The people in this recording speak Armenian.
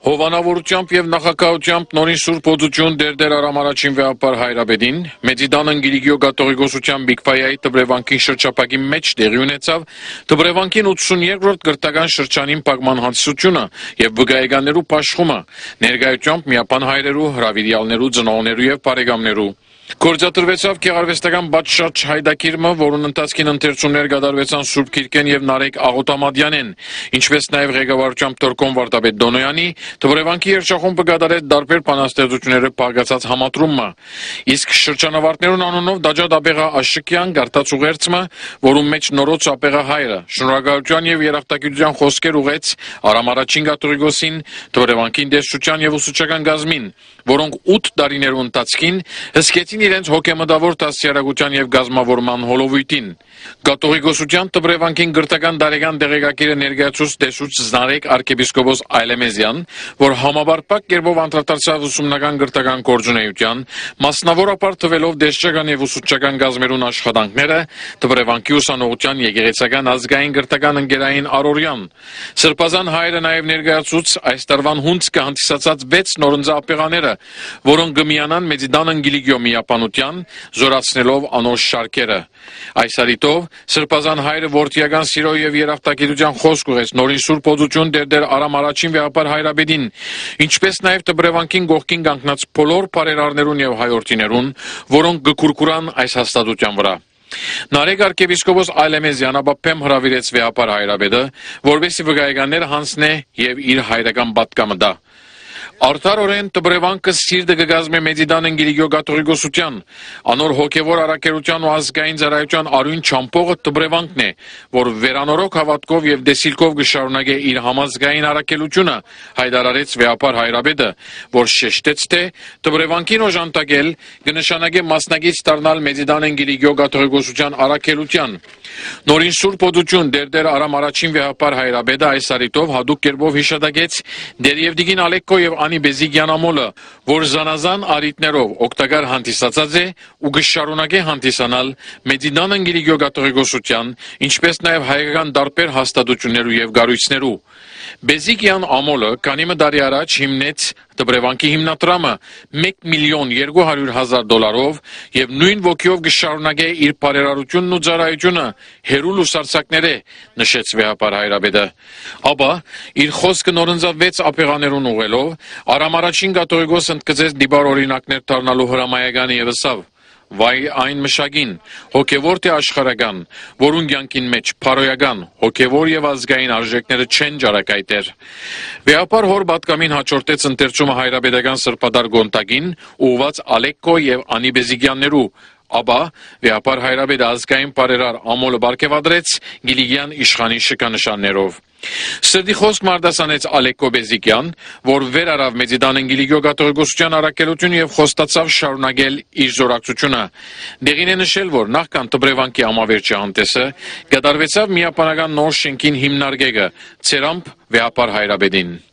Հովանավորությամբ և նախագահությամբ նորին Սուրբ Օծություն դերդեր Արամ առաջին վեհապար Հայրաբեդին, Մեծիդան Անգելիգիո Կաթողիկոսության Բիկֆայայի տբրևանքին շրջապագի մեջ տեղի ունեցավ տբրևանքին 82-րդ գրթական շրջանին փակման հանցությունը և բգայեգաններու պաշխումը, ներկայությամբ միապան հայրերու, հրավիրյալներու, ծնողներու և բարեկամներու։ Գործադրվեցավ գեղարվեստական բաճշաճ հայդակիրմը, որուն ընթացքին ընթերցումներ կատարվեցան Սուրբ Քիրքեն և Նարեկ Աղոտամադյանեն, ինչպես նաև ղեկավարությամբ Տորկոն Վարդապետ Դոնոյանի, տբրևանքի երգչախումբը կատարեց տարբեր բանաստեղծությունները փակացած համատրումը, իսկ շրջանավարտներուն անունով Դաջատ Աբեղա Աշկյան գարտած ուղերձը, որում մեջ նորոց Աբեղա հայրը շնորհակալության և երախտագիտության խոսքեր ուղեց Արամ առաջին կաթողիկոսին, տբրևանքին դեսչության և ուսուցչական գազմին, որոնք 8 տարիներու ընթացքին հսկեցին իրենց հոգեմտավոր դաստիարակության և գազմավորման հոլովույթին։ Կաթողիկոսության տբրևանքին գրթական դարեգան դեղեկագիրը ներկայացուց տեսուց Նարեկ arczepiskopos Այլեմեզյան, որ համաբարփակ կերպով անդրադարձավ ուսումնական գրթական գործունեության, մասնավորապես թվելով դեսչական և ուսուցչական գազմերուն աշխատանքները, տբրևանքի ուսանողության եկեղեցական ազգային գրթական ընկերային առօրյան։ Սրբազան հայրը նաև ներկայացուց այս տարվան հունձկը հանդիսացած 6 նորընձա ապեղաները, որոնք կմիանան Մեծիդան Անգելիգիո միապանության, զորացնելով անոր շարքերը։ Այս արիտով Սրբազան հայրը որդիական սիրո և երախտագիտության խոսք ուղեց նորին Սուրբ Օծություն դերդեր Արամ առաջին վեհապար Հայրաբեդին, ինչպես նաև տբրևանքին գողքին կանգնած բոլոր բարերարներուն և հայորդիներուն, որոնք կկուրկուրան այս հաստատության վրա։ Նարեկ arczepiskopos Այլեմեզյան ապապեմ հրավիրեց վեհապար Հայրաբեդը, որպեսզի վկայականներ հանձնե և իր հայրական պատգամը տա։ Արդարորեն տբրևանքը սիրտը կգազմե Մեծիդան Անգելիգիո Կաթողիկոսության, անոր հոգևոր առաքելության ու ազգային ծառայության արույն չամփողը տբրևանքն է, որ վերանորոգ հավատքով և դեսիլքով կշարունակե իր համազգային առաքելությունը, հայտարարեց վեհապար Հայրաբեդը, որ շեշտեց, թե տբրևանքին օժանդակել կնշանակե մասնակից դառնալ Մեծիդան Անգելիգիո Կաթողիկոսության առաքելության։ Նորին Սուրբ Օծություն դերդեր Արամ առաջին վեհապար Հայրաբեդը այս արիտով հատուկ կերպով հիշատակեց դերև դիգին Alecco եւ Annie Bezikian ամոլը, որ զանազան արիտներով օգտակար հանդիսացած է ու կշարունակե հանդիսանալ Մեծիդան Անգելիգիո Կաթողիկոսության, ինչպես նաև հայկական տարբեր հաստատություններու եւ գարույցներու։ Bezikian ամոլը քանի տարի առաջ հիմնեց տբրևանքի հիմնադրամը $1,200,000 եւ նույն ոգիով կշարունակե իր բարերարությունն ու ծառայությունը հերու լուսարձակները, նշեց վեհապար Հայրաբեդը։ Ապա իր խոսքը նորընձավեց ապեղաներուն ուղելով, Արամ առաջին կաթողիկոս ընդգծեց դիբար օրինակներ դառնալու հրամայականը եւ ասավ. Վայ այն մշակին, հոգևոր թե աշխարհական, որուն կյանքին մեջ փարոյական, հոգևոր եւ ազգային արժեքները չեն ջարակայտեր։ Վեհապար հոր պատգամին հաջորդեց ընթերցումը հայրաբեդական սրբադար գոնտագին, ուղված Alecco եւ Annie Bezikianներու, ապա վեհապար Հայրաբեդը ազգային բարերար ամոլը բարգեւադրեց Գիլիգյան իշխանի շքանշաններով։ Սրդի խոսք մարդասանեց Alecco Bezikian, որ վերարավ Մեծիդան Անգելիգիո Կաթողիկոսության առաքելությունը եւ խոստացավ շարունակել իր զորակցությունը։ Դեղին է նշել, որ նախքան տբրևանքի ամավերջի անտեսը կատարվեցավ միապանական նոր շենքին հիմնարկեգը, ցերամբ վեհապար Հայրաբեդին։